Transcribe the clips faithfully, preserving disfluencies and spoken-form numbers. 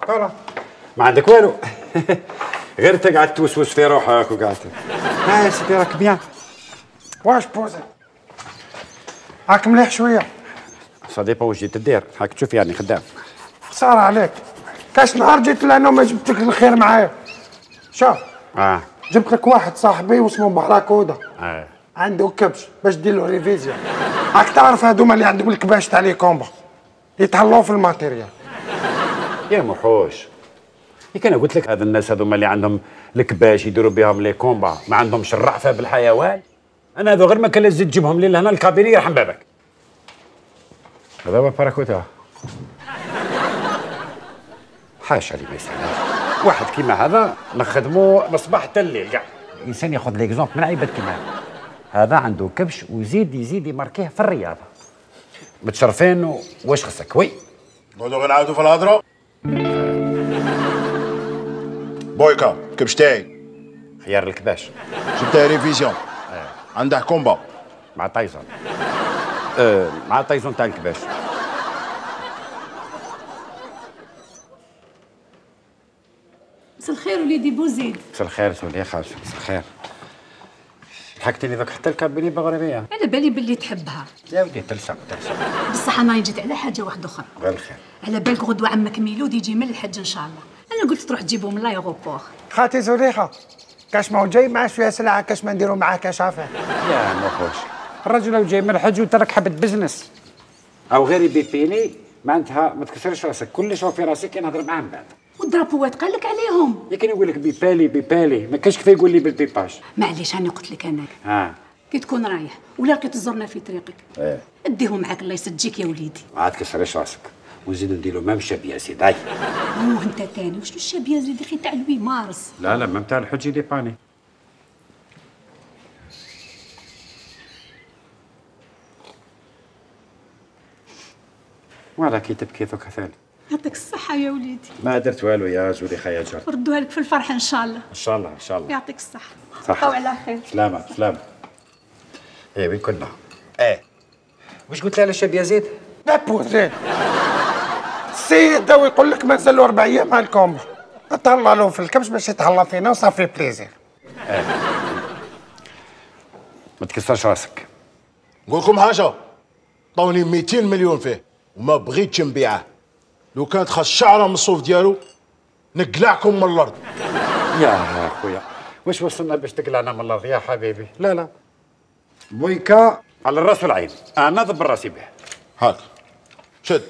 فوالا ما عندك والو. غير تقعد توسوس في روحك وقاعد. ها سيدي راك بيان. واش بوزي؟ هاك مليح شويه. سا ديبون واش جيت دير، هاك تشوف يعني خدام. خساره عليك. كاش نهار جيت لانه ما جبت لك الخير معايا. شوف. اه جبت لك واحد صاحبي واسمه بحراكوده. اه عنده كبش باش دير له ريفيزيون. راك تعرف هذوما اللي عندهم الكباش تاع لي كومبا يتهلاو في الماتيريال. يا محوش يا كان قلت لك هذا الناس هذوما اللي عندهم الكباش يديروا بهم لي كومبا ما عندهمش الرأفة بالحيوان. انا هذو غير ما كان لازم تجيبهم لي لهنا الكابيني يرحم بابك. هذا هو باراكوتا. حاشا لي ما يستاهلش واحد كيما هذا نخدمو من الصباح حتى الليل كاع. الانسان ياخذ ليكزومبل من عباد كيما هذا. هذا عنده كبش ويزيد يزيد يماركيه في الرياضه. متشرفين واش خصك؟ وي نقعدوا غنعاودوا في الهضره. بويكا كبش تاعي خيار الكباش جبتها ريفيزيون. عنده كومبا مع تايزون. أه مع تايزون تاع الكباش. مساء الخير وليدي بوزيد. مساء الخير سولي خالص. مساء الخير. ضحكتني ذاك حتى الكابيني بغربيه. على بالي باللي تحبها. يا ودي تلصق تلصق. بصح انا جيت على حاجه واحده اخرى. غير الخير. على بالك غدوه عمك ميلود يجي من الحج ان شاء الله. انا قلت تروح تجيبه من لايغوبور. خالتي زليخه كاش ما هو جاي معاه شويه سلعه كاش ما نديروا معاه كاش عافيه. يا مخوش الرجل لو جاي من الحج وترك حبه بزنس او غير يبيبيني معناتها ما تكسرش راسك. كل شوف في راسك كي نهضر معاه من بعد. والدرابوات قال لك عليهم. لكن يقول لك بيبالي بيبالي ما كاش كيف يقول لي بالبيباج. معليش انا قلت لك انا ها كي تكون رايح ولا لقيت تزورنا في طريقك ايه اديه معاك الله يسجيك يا وليدي. ما تكسرش راسك ونزيدو نديرو مام شاب يا سيدي. اوه انت تاني وشنو الشاب يا زيدي خي تاع الوي مارس. لا لا مام تاع الحج دي باني. ولا كي تبكي ذوك ثاني. يعطيك الصحة يا وليدي. ما درت والو يا زولي خيا جار. ردوها لك في الفرح ان شاء الله. ان شاء الله ان شاء الله. يعطيك الصحة. صحة. او على خير. سلامة سلامة. ايه وين كنا؟ ايه واش قلت لها للشاب يزيد؟ لا بوزي السيد داو يقول لك مازال له اربع ايام مع الكومبا. تهلا له في الكبش باش يتهلا فينا وصافي بليزير. ايه ما تكسرش راسك. نقول لكم حاجه طوني مئتين مليون فيه وما بغيتش نبيعه. لو كانت خاص شعره من الصوف ديالو نقلعكم من الارض. يا خويا واش وصلنا باش تقلعنا من الارض يا حبيبي؟ لا لا بويكا على الراس والعين. انا ضب راسي به. هاك شد.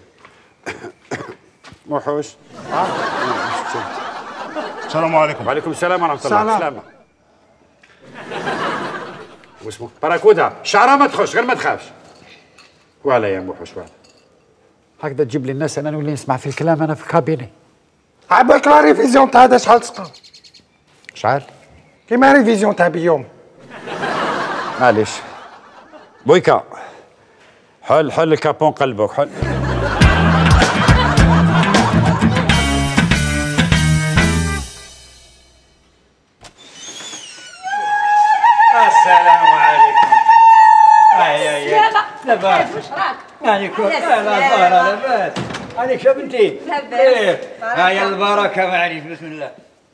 موحوش. السلام عليكم. وعليكم السلام ورحمه الله. سلام. سلامة. واسمه باراكودا شعره ما تخش غير ما تخافش. ولا يا موحوش ولا هكذا تجيب لي الناس انا نولي نسمع في الكلام انا في الكابيني. عبالك لا ريفيزيون تاع هذا شحال تسقى؟ شحال؟ كيما ريفيزيون تاع بيوم. معليش بويكا حل حل الكابون قلبك حل. السلام عليكم. اي اي سلامة. لاباس. واش راك؟ عليكم. لا لا زهرة لاباس. عليك يا بنتي. لاباس. هيا البركة معليش بسم الله.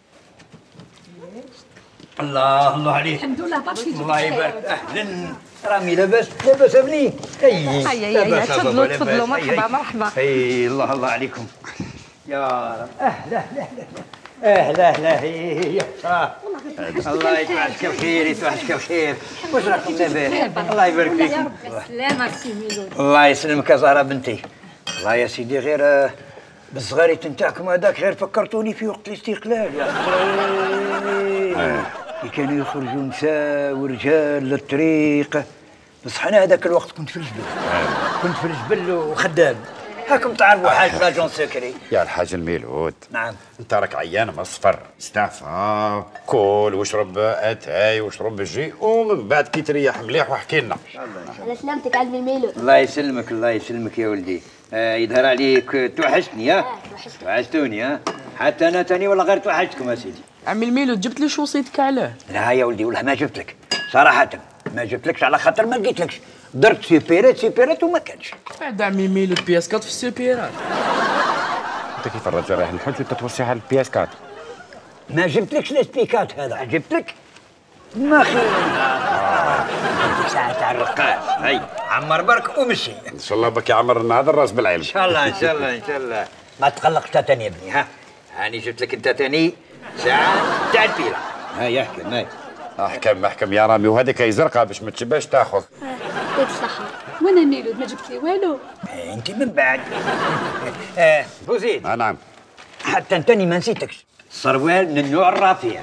الله الله عليك. الحمد لله بارك فيك. الله يبارك. اهلا رامي لاباس لاباس ابني. اي هيا هيا تفضلوا تفضلوا مرحبا مرحبا. اي الله الله عليكم. يا رب اهلا اهلا اهلا اهلا هي الله يتوحشك بخير يتوحشك بخير. واش راكم لاباس؟ الله يبارك فيكم. سلامة سي ميلود. الله يسلمك يا زهره بنتي. الله يا سيدي غير بالصغاريت نتاعكم هذاك غير فكرتوني في وقت الاستقلال يا اخي. اللي كانوا يخرجوا نساء ورجال للطريق. بصح انا هذاك الوقت كنت في الجبل. كنت في الجبل وخدام. هاكم تعرفوا حاج لاجون سكري. يا الحاج الميلود. نعم. انت راك عيان مصفر استعفى كل واشرب اتاي واشرب جي ومن بعد كي تريح مليح واحكي لنا. على سلامتك علمي الميلود. الله يسلمك الله يسلمك يا ولدي. آه يظهر عليك توحشتني ها؟ توحشتوني ها؟ حتى انا تاني والله غير توحشتكم يا سيدي. عمي الميلود جبت لي وصيتك علاه؟ لا يا ولدي والله ما جبت لك صراحة ما جبت لكش على خاطر ما لقيتلكش. درت سيبيرات سيبيرات وما كانش. بعد عمي الميلود بياسكات في السيبيرات. انت كيف الرجل رايح نحط انت توصيها البياس كات. ما جبتلكش السبيكات هذا، جبتلك ما خير. جبتلك ساعة تاع الرقاص، هاي عمر برك ومشي. ان شاء الله بك يعمر لنا هذا الراس بالعلم. ان شاء الله ان شاء الله ان شاء الله. ما تقلقش تاني يا ابني، ها هاني جبت لك انت تاني ساعة تاع البيلة. هاي احكم هاي. احكم احكم يا رامي، وهذيك هي زرقاء باش ما تشبهش تاخذ. يعطيك الصحة. وانا ميلود ما جبت لي والو. آه، انت من بعد. آه بوزيد. آه نعم. حتى انتني ما نسيتكش، صروال من النوع الرفيع.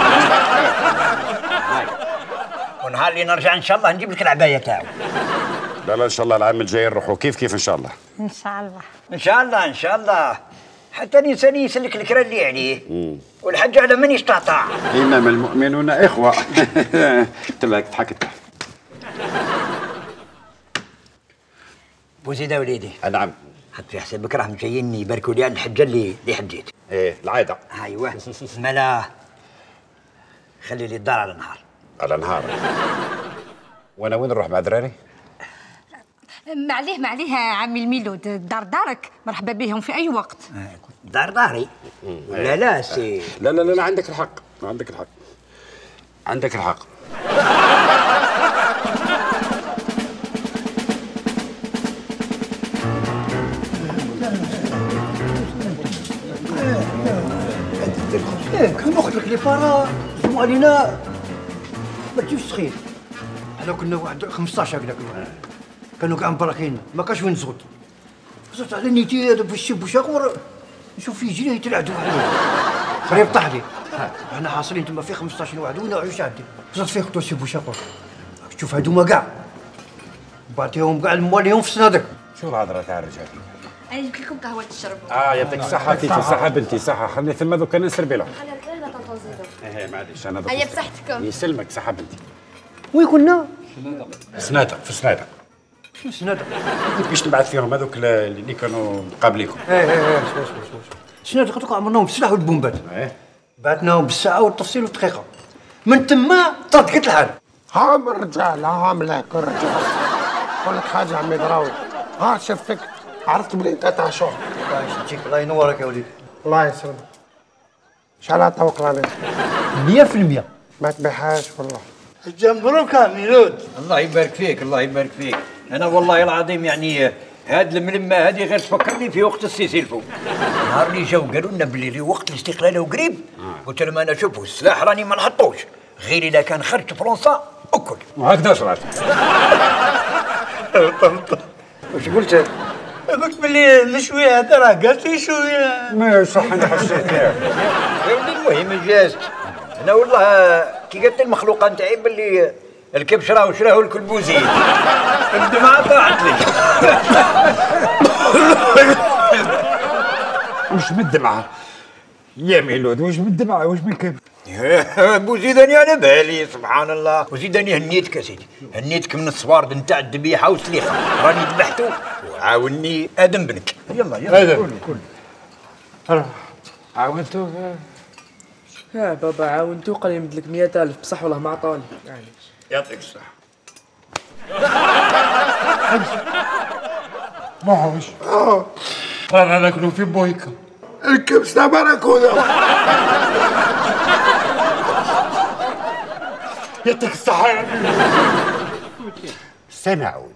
هاي ونهار اللي نرجع ان شاء الله نجيب لك العباية تاعو. لا لا ان شاء الله العام الجاي نروحوا كيف كيف ان شاء الله. ان شاء الله. ان شاء الله ان شاء الله. حتى الانسان يسلك الكرا اللي عليه والحج على من يستطاع. انما المؤمنون اخوه. تبعك تحكت. بوزيدة وليدي. نعم. حط في حسابك راهم جايين يباركوا لي على الحجه اللي اللي حجيت. ايه العاده. ايوه ملا خلي لي الدار على النهار. على نهار. وانا وين نروح مع دراري؟ معليه معليه عمي الميلود، دار دارك، مرحبا بهم في اي وقت. دار داري ولا لا سي؟ لا لا لا عندك الحق، عندك الحق، عندك الحق. كان اختك لي بارا سمو علينا ما تجيبش سخير. احنا كنا واحد خمسطاش هكذاك كانوا كاع مباركين ما كاش وين نزغط. زرت على نيتي هذا في الشب وشاغور نشوف فيه جري يتلعدوا عليه قريب طاح لي. احنا حاصلين تما في خمسطاش واحد وين عيش عندي زرت فيه خطوه الشب وشاغور. شوف هذوما كاع بعطيهم كاع المواليهم في الصنادق. شو الهضره تاع الرجال؟ انا جبت لكم قهوه تشربوا. اه يعطيك الصحة تيتي، صحة بنتي صحة، خلني ثم دوك انا نسربي لهم. خلي الكلمة تنتظروا. ايه معليش انا دوك. هيا بصحتكم. يسلمك صحة بنتي. وين كنا؟ في سنادق في سنادق. شنو الصنادق؟ باش نبعث فيهم هذوك اللي كانوا مقابليكم. ايه ايه ايه شوف شوف شوف الصنادق هذوك عمرناهم بالسلاح والبومبات. ايه بعثناهم بالساعة والتفصيل والدقيقة. من تما طردقت الحال. هام الرجال هام لك الرجال. نقول لك حاجة عمي دراوي، ها شفتك عرفت بلي انت تاع شغل. الله يشجيك الله ينورك يا وليدي. الله يسلمك. شحال توكل عليك؟ مية في المية. ما تبيعهاش والله. مبروك يا ميلود. الله يبارك فيك الله يبارك فيك. انا والله العظيم يعني هاد الملمه هذه غير تفكرني في وقت السيسي الفوق. نهار اللي جاو قالوا لنا بلي وقت الاستقلال قريب قلت لهم انا شوفوا السلاح راني ما نحطوش غير اذا كان خرج فرنسا اكل. وهكذا صرات. واش قلت؟ قلت بلي الشويه هذا راه قالت لي شويه. ما صح انا حسيت يا ولدي المهم جازت. انا والله كي قالت المخلوقه نتاعي بلي الكبش راهو شراه الكل بوزيد. الدمعه طاحت لي. وش من الدمعة؟ يا ميلود وش من الدمعة وش من كيف؟ بوزيداني على بالي سبحان الله. وزيداني هنيتك اسيدي، هنيتك من الصوارد نتاع الذبيحه والسليخه راني ذبحته وعاوني ادم بنك. يلا يلا كل كل عاونتو يا بابا عاونتو قال يمد لك مئة ألف بصح والله ما عطاني. يعطيك الصحة. ما هوش رانا ناكلو في بويكا. الكبش تاع باراكودا. يعطيك الصحة يا سنعود.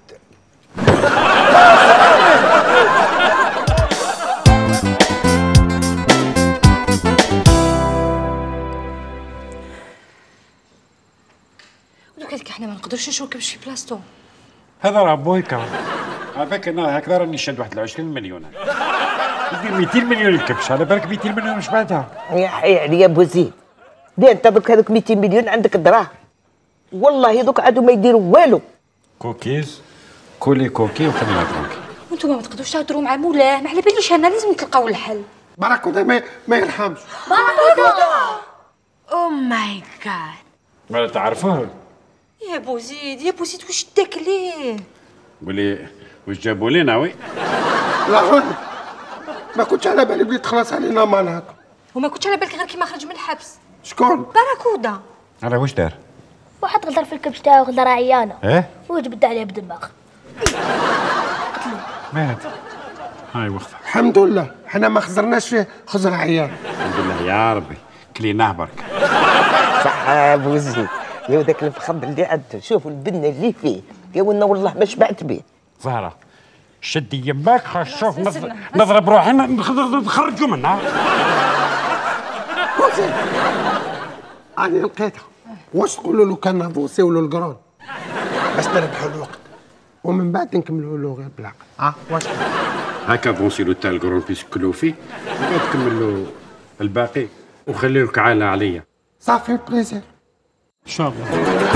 ودوك هذيك احنا ما نقدرش نشوف كبش في بلاصتو. هذا راه بويكا. هذاك انا هكذا راني شاد واحد عشرين مليون. يدير مئتين مليون الكبش، على بالك مئتين مليون واش بعدها؟ يا حي عليا يا بوزيد، ليه انت دوك هذوك مئتين مليون عندك دراهم والله دوك عادوا ما يديروا والو. كوكيز كولي كوكي وخلينا ترونكي. وانتم ما تقدروش تهضروا مع مولاه، ما على باليش انا لازم تلقاو الحل. باراكودا ما ما يرحمش. او ماي جاد. ما تعرفوه؟ يا بوزيد يا بوزيد واش داك ليه؟ قولي واش جابوا لينا وي؟ لا هون ما كنتش على بالي بلي تخلص علينا مال هكا. وما كنتش على بالك غير كيما خرج من الحبس. شكون؟ باراكودا. على واش دار؟ واحد غدر في الكبش تاعو غدر عيانة. ايه؟ وجبد عليه بالدماغ. مات. هاي وقتها. الحمد لله حنا ما خزرناش فيه خزر عيان. الحمد لله يا ربي كليناه برك. صح يا بوزيد، يا ذاك الفخم اللي عنده، شوفوا البنه اللي فيه، يا ولنا والله ما شبعت به. زهرة شدي يماك خاص شوف نضرب روحي نخرجوا منها. بوزيد أنا لقيتها. واش تقولوا له كان نفوسيو له القرون باش نربحوا الوقت ومن بعد نكملوا له غير بالعقل. ها واش هكا فونسيلو تاع القرون بيس كلو فيه وبعد كملوا الباقي وخليوا الكعالة عليا. صافي بليزير ان شاء الله.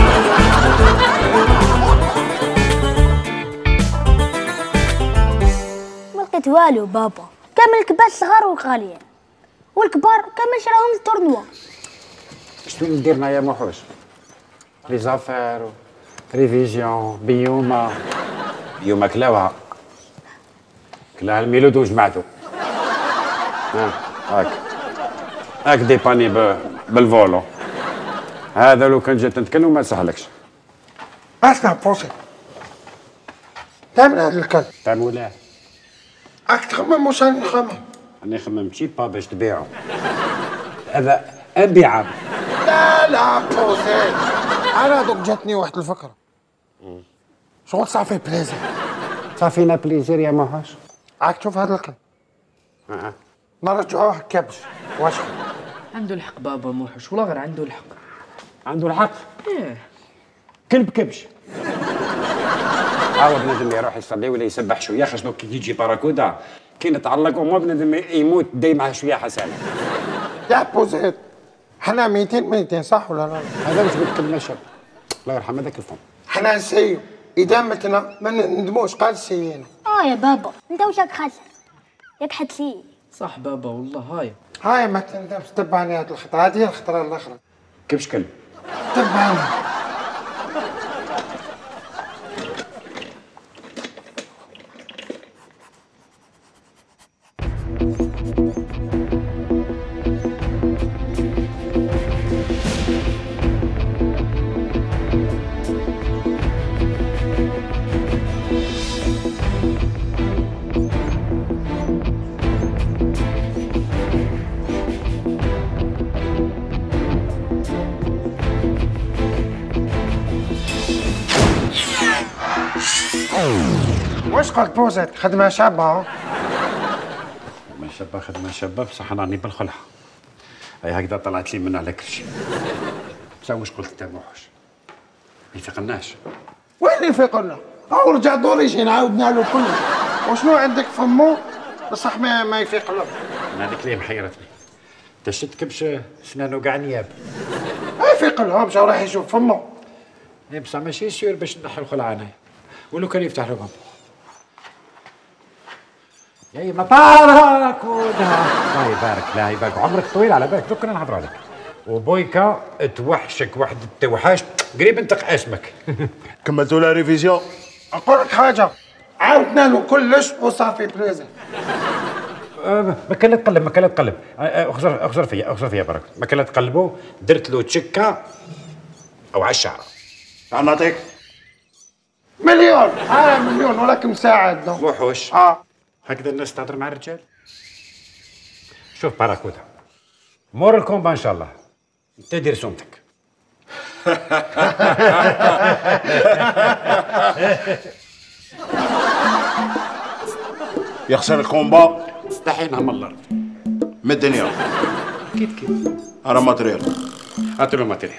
ما لقيت والو بابا، كامل الكبات صغار وغاليين والكبار كامل شراهم التورنوا. شنو نديرنا يا موحوش؟ لي زافير ريفيزيون بيوما بيوما كلاوها كلاها الميلود وجمعتو. ها هاك هاك ديباني بالفولو. هذا لو كان جات نتكلم ما سهلكش. اسمع بوسي تعمل هذا الكلب تاع مولاه راك تخمم واش راني نخمم. راني خمم شي با باش تبيعو. هذا أبيعه. لا لا بوسي انا دوك جاتني واحد الفكره. شغل صافي بليزير. صافينا بليزير يا موحوش. راك تشوف هذا الكلب اه نرجعوه كبش. واش عنده الحق بابا موحش، والله غير عنده الحق. عنده الحق. ايه كلب كبش. عاود بنادم يروح يصلي ولا يسبح شويه خاص دوك كي يجي باراكودا كي نتعلق وما بنادم يموت داي معاه شويه حسنه. يا بوزيد حنا ميتين ميتين صح ولا لا؟ هذا واش قلت لنا شاب الله يرحم هذاك الفم. حنا نسيو اذا متنا ما ندموش قال سيينا. اه يا بابا انت واش راك خاسر؟ ياك حتلي. صح بابا والله. هاي هاي ما تندمش. تبعني هذه الخطره، هذه هي الخطره الاخرى. كبش كلب. تبعني. واش قلت بوزيد؟ خدمة شابة. خدمة شابة خدمة شابة بصح راني بالخلعة. هاي هكذا طلعت لي من على كل شيء. بصح واش قلت انت موحوش؟ ما يفيقلناش. وين يفيق لنا؟ هاو رجع دور يجي نعاودنا له كله. وشنو عندك فمو بصح ما ما يفيق له. انا هذيك اللي محيرتني. انت شت كبش سنانو كاع نياب. ما يفيق له باش راح يشوف فمو. اي بصح ماشي سير باش نحي الخلعة انايا. ولو كان يفتح له فم. يا ما باراكودا. الله يبارك الله يبارك عمرك طويل على بالك دوك نهضروا عليك. وبويكا توحشك واحد التوحاش قريب انتق اسمك. كملتوا لا ريفيزيون؟ اقول لك حاجة عاودنا له كلش وصافي بليزير. أه ما كان لا تقلب ما كان لا تقلب. اخزر اخزر فيا اخزر فيا برك ما كان لا تقلبوا درت له تشكه او على الشعره. تعال نعطيك مليون. ها مليون ولكن مساعد له. وحوش. اه هكذا الناس تهضر مع الرجال. شوف باراكودا مور الكومبا ان شاء الله انت دير سمتك. يخسر الكومبا دحين هم الارض من الدنيا. كيف كيف راه ماتريال. هاتوا له ماتيريال.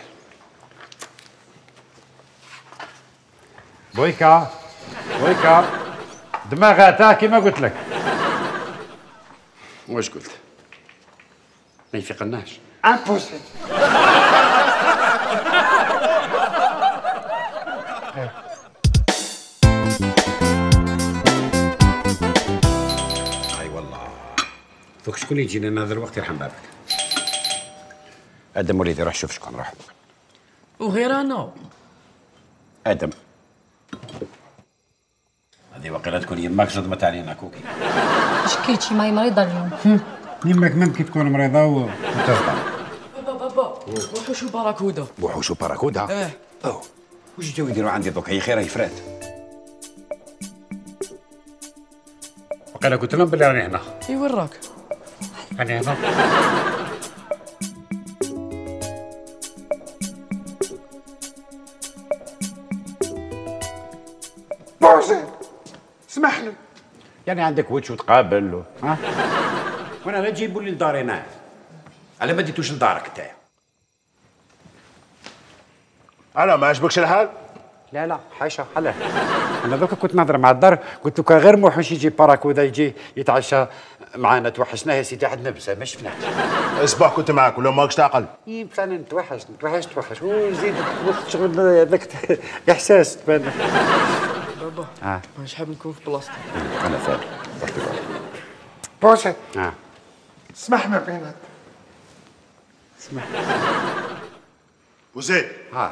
بويكا بويكا دماغها كيما قلت لك. واش قلت؟ ما يفيقلناش. امبوسيبل. اي والله دوك شكون يجي لنا هذا الوقت يرحم بابك. ادم وليدي روح شوف شكون روح. وغير انا. ادم هذه وقيله تكون يماك صدمت علينا كوكي. شكيتي ماي مريضه اليوم. يماك ممكن تكون مريضه وتصدع. بابا بابا وحوش وباراكودا. وحوش وباراكودا؟ اه اوه واش جاو يديروا عندي دوك هي خير هي فرات. انا قلت لهم بلي راني هنا. اي وين راك؟ راني هنا. بوزيد اسمح لي. يعني عندك وجه وتقابل و... ها؟ وانا لا تجيبوا لي لداري انا. على ما ديتوش لدارك انت. انا ما عجبكش الحال؟ لا لا حاشا حلا. انا دوكا كنت نهضر مع الدار قلت له غير موحوش يجي باراكودا يجي يتعشى معانا. توحشناه يا سيدي حد نبسه ما شفناش. الصباح كنت معاك ولا ماكش تعقل؟ اي بس انا نتوحش نتوحش نتوحش وزيد شغل هذاك احساس تبان. بابا اه مانيش حاب نكون في بلاصتك. انا فاهم. بوزيد اه اسمح ما بينات. وزيد اه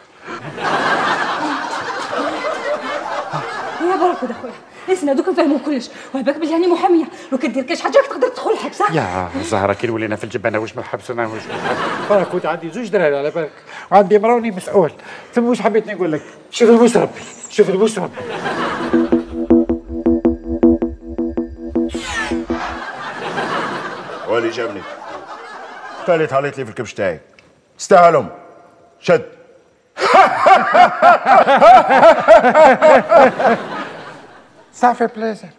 يا باراكودا خويا اسمع دوك نفهموا كلش وهباك بلي راني محاميه لو كدير كاش حاجه تقدر تدخل الحبس. يا زهره كي ولينا في الجبانه واش ما حبس انا واش انا كنت عندي زوج دراري على بالك وعندي مروني مسؤول. ثم واش حبيت نقول لك شوف البوس ربي شوف البوس ربي. ولي جابني تالي تهليت لي في الكبش تاعي استاهلهم شد. صافي بليزير.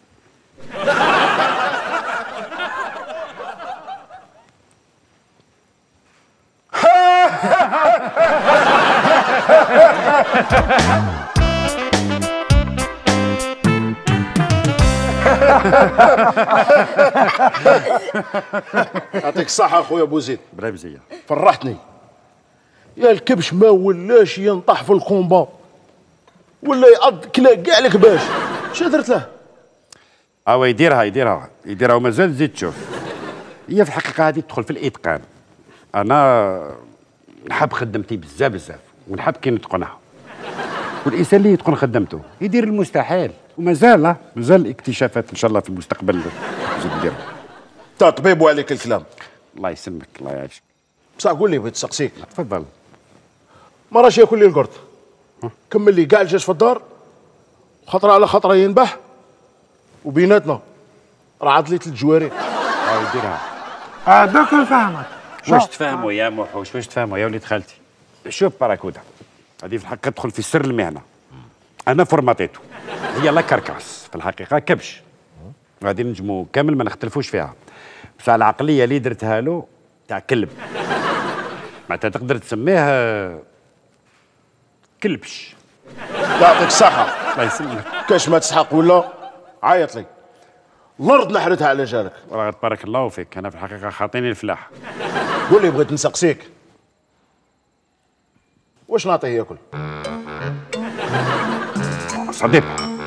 يعطيك الصحة أخويا بوزيد. بلا مزيه فرحتني. يا الكبش ما ولاش ينطح في الكومبا ولا يعض كلا كاع الكباش. شنو درت له؟ هو يديرها يديرها يديرها ومازال تزيد تشوف. هي في الحقيقه هذه تدخل في الاتقان. انا نحب خدمتي بزاف بزاف ونحب كي نتقنها. والانسان اللي يتقن خدمته يدير المستحيل ومازال لا مازال اكتشافات ان شاء الله في المستقبل نزيد نديرها. تا طبيب وعليك الكلام. الله يسلمك الله يعيشك. بصح قول لي بغيت نسقسيك. تفضل. ما راش ياكل لي القرط. كمل لي كاع الجاج في الدار خطره على خطره ينبح وبيناتنا راه عضلية الجواري. اه يديرها. اه دوك نفهمك. واش تفهموا يا موحوش واش تفهموا يا وليد خالتي. شوف باراكودا هذه في الحقيقه تدخل في سر المهنه. انا فورماتيتو هي لا كركاس في الحقيقه كبش غادي نجمو كامل ما نختلفوش فيها. بس على العقليه اللي درتها له تاع كلب معناتها تقدر تسميه كلبش. يعطيك الصحة. الله يسلمك. كاش ما تسحق ولا عيط لي الارض نحرتها على جارك. والله تبارك الله فيك انا في الحقيقه خاطيني الفلاح. قول لي بغيت نسقسيك واش نعطيه ياكل؟ صديق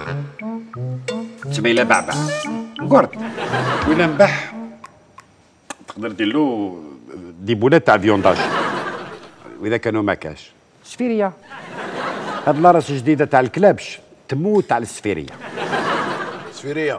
سميله بعبع قرد ولا نبح تقدر دير له ديبولات تاع فيونداج واذا كانوا ما كاش سفيريه. هاد لاراس جديده تاع الكلابش تموت على السفيريه. سفيرية.